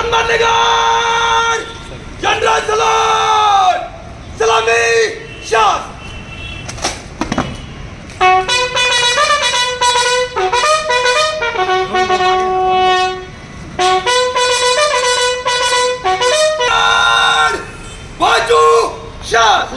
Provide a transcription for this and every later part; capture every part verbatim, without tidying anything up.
Sangamner general सलाम सलामी शाह बाजू शाह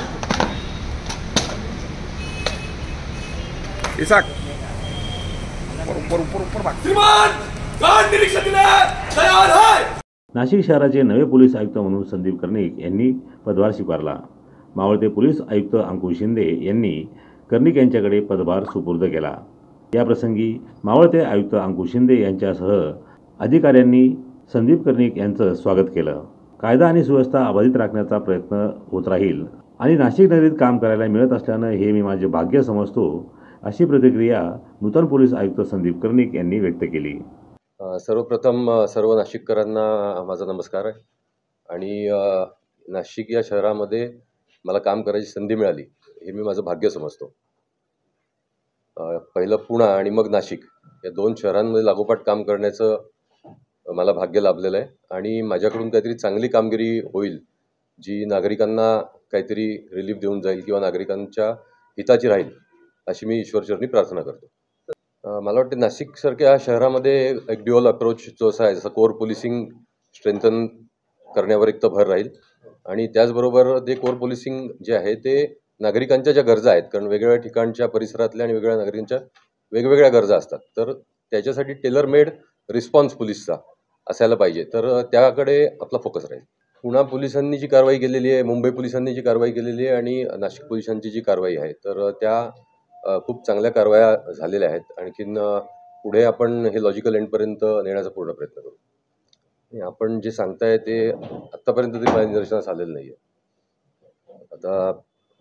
इसाक ऊपर ऊपर ऊपर भाग श्रीमान गार्ड निरीक्षक तयार है। नाशिक शहराचे नवे पोलीस आयुक्त म्हणून संदीप कर्णिक यांनी पदभार स्वीकारला। मावळते पोलीस आयुक्त अंकुश शिंदे यांनी कर्णिक यांच्याकडे पदभार सुपूर्द केला। या प्रसंगी मावळते आयुक्त अंकुश शिंदे यांच्यासह अधिकाऱ्यांनी संदीप कर्णिक यांचं स्वागत केलं। कायदा आणि सुव्यवस्था अबाधित राखण्याचा प्रयत्न होत राहील आणि नाशिक नगरीत काम करायला मिळत असल्यानं हे मी माझे भाग्य समजतो, अशी प्रतिक्रिया नूतन पोलीस आयुक्त संदीप कर्णिक यांनी व्यक्त केली। सर्वप्रथम सर्व नाशिककरांना माझा नमस्कार आहे आणि नाशिक या शहरामध्ये मला काम करायची संधी मिळाली हे मी माझं भाग्य समजतो। पहिलं पुणे आणि मग नाशिक या दोन शहरांमध्ये लागोपाठ काम करण्याचं मला भाग्य लाभलेलं आहे आणि माझ्याकडून काहीतरी चांगली कामगिरी होईल जी नागरिकांना काहीतरी रिलीफ देऊन जाईल किंवा नागरिकांच्या हिताची राहील अशी मी ईश्वरचरणी प्रार्थना करतो। मला वाटतं नाशिकसारख्या शहरामध्ये एक ड्युअल अप्रोच जो असा आहे, जसं कोर पोलिसिंग स्ट्रेंथन करण्यावर एक तर भर राहील आणि त्याचबरोबर ते कोर पोलिसिंग जे आहे ते नागरिकांच्या ज्या गरजा आहेत, कारण वेगवेगळ्या ठिकाणच्या परिसरातल्या आणि वेगवेगळ्या नागरिकांच्या वेगवेगळ्या गरजा असतात, तर त्याच्यासाठी टेलर मेड रिस्पॉन्स पोलीसचा असायला पाहिजे, तर त्याकडे आपला फोकस राहील। पुणे पोलिसांनी जी कारवाई केलेली आहे, मुंबई पोलिसांनी जी कारवाई केलेली आहे आणि नाशिक पोलिसांची जी कारवाई आहे, तर त्या खूप चांगल्या कारवाया झालेल्या आहेत। आणखीन पुढे आपण हे लॉजिकल एंडपर्यंत नेण्याचा पूर्ण प्रयत्न करू। आपण जे सांगताय ते आत्तापर्यंत ते माझ्या निदर्शनास आलेलं नाही आहे। आता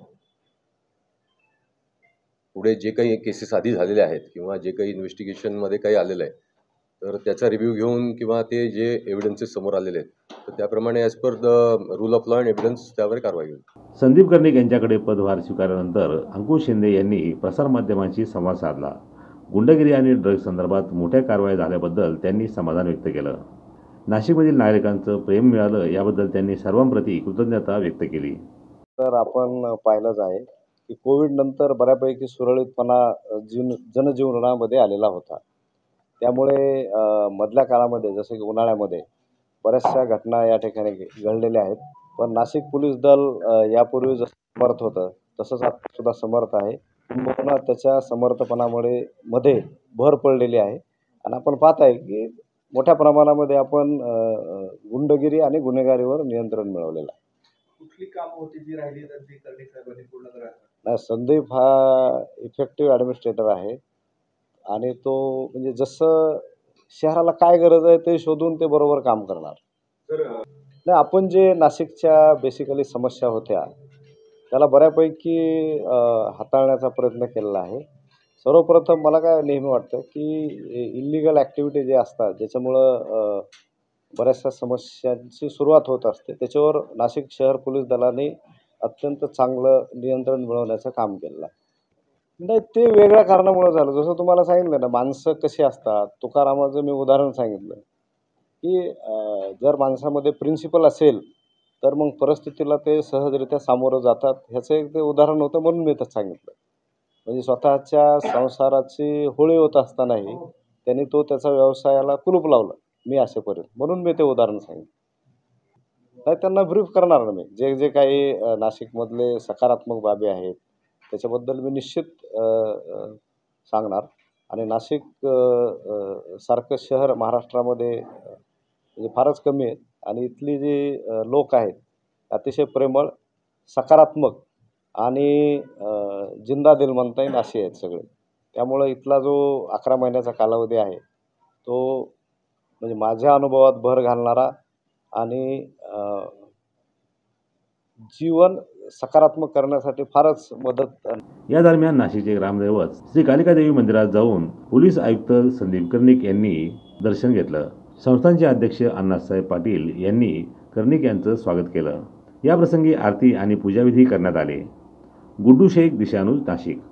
पुढे जे काही केसेस आधी झालेले आहेत किंवा जे काही इन्व्हेस्टिगेशनमध्ये काही आलेलं आहे, तर त्याचा रिव्ह्यू घेऊन किंवा ते जे एव्हिडन्सेस समोर आलेले आहेत तर त्याप्रमाणे as per the rule of law and evidence त्यावर कारवाई होईल। संदीप कर्णिक यांच्याकडे पदभार स्वीकारल्यानंतर अंकुश शिंदे यांनी प्रसारमाध्यमांशी संवाद साधला। गुंडगिरी आणि ड्रग्ज संदर्भात मोठ्या कारवाई झाल्याबद्दल त्यांनी समाधान व्यक्त केलं। नाशिकमधील नागरिकांचं प्रेम मिळालं याबद्दल त्यांनी सर्वांप्रती कृतज्ञता व्यक्त केली। तर आपण पाहिलंच आहे की कोविड नंतर बऱ्यापैकी सुरळीतपणा जीवन जनजीवनामध्ये आलेला होता, त्यामुळे मधल्या काळामध्ये जसं की उन्हाळ्यामध्ये बऱ्याचशा घटना या ठिकाणी घडलेल्या आहेत, पण नाशिक पोलीस दल यापूर्वी जसं समर्थ होतं तसंच आता सुद्धा समर्थ आहे। पुन्हा त्याच्या समर्थपणामुळे मध्ये भर पडलेली आहे आणि आपण पाहत आहे की मोठ्या प्रमाणामध्ये आपण गुंडगिरी आणि गुन्हेगारीवर नियंत्रण मिळवलेलं आहे। कुठली काम होती जी राहिली तर ती कर्णिक साहेबांनी पूर्ण करायला? नाही, संदीप हा इफेक्टिव्ह ॲडमिनिस्ट्रेटर आहे आणि तो म्हणजे जसं शहराला काय गरज आहे ते शोधून ते बरोबर काम करणार। नाही, आपण जे नाशिकच्या बेसिकली समस्या होत्या त्याला बऱ्यापैकी हाताळण्याचा प्रयत्न केलेला आहे। सर्वप्रथम मला काय नेहमी वाटतं की इल्लिगल ॲक्टिव्हिटी जे असतात ज्याच्यामुळं बऱ्याचशा समस्यांची सुरुवात होत असते, त्याच्यावर नाशिक शहर पोलीस दलाने अत्यंत चांगलं नियंत्रण मिळवण्याचं काम केलेलं आहे। नाही, ते वेगळ्या कारणामुळे झालं। जसं तुम्हाला सांगितलं ना, माणसं कशी असतात, तुकारामाचं मी उदाहरण सांगितलं की जर माणसामध्ये प्रिन्सिपल असेल तर मग परिस्थितीला ते सहजरित्या सामोरं जातात, ह्याचं एक ते उदाहरण होतं म्हणून मी तर सांगितलं। म्हणजे स्वतःच्या संसाराची होळी होत असतानाही त्यांनी तो त्याचा व्यवसायाला कुलूप लावलं, मी असेपर्यंत, म्हणून मी ते उदाहरण सांगितलं। नाही, त्यांना ब्रीफ करणार ना मी, जे जे काही नाशिकमधले सकारात्मक बाबी आहेत त्याच्याबद्दल मी निश्चित सांगणार आणि नाशिक सारखं शहर महाराष्ट्रामध्ये म्हणजे फारच कमी आहेत आणि इथली जी लोक आहेत अतिशय प्रेमळ, सकारात्मक आणि जिंदा दिल म्हणता येईल असे आहेत सगळे। त्यामुळं इथला जो अकरा महिन्याचा कालावधी आहे तो म्हणजे माझ्या अनुभवात भर घालणारा आणि जीवन सकारात्मक करण्यासाठी फारच मदत। या दरम्यान नाशिकचे ग्रामदैवत श्री कालिका देवी मंदिरात जाऊन पोलीस आयुक्त संदीप कर्णिक यांनी दर्शन घेतलं। संस्थानचे अध्यक्ष अण्णासाहेब पाटील यांनी कर्णिक यांचं स्वागत केलं। या प्रसंगी आरती आणि पूजाविधी करण्यात आले। गुड्डू शेख, दिशानुज, नाशिक।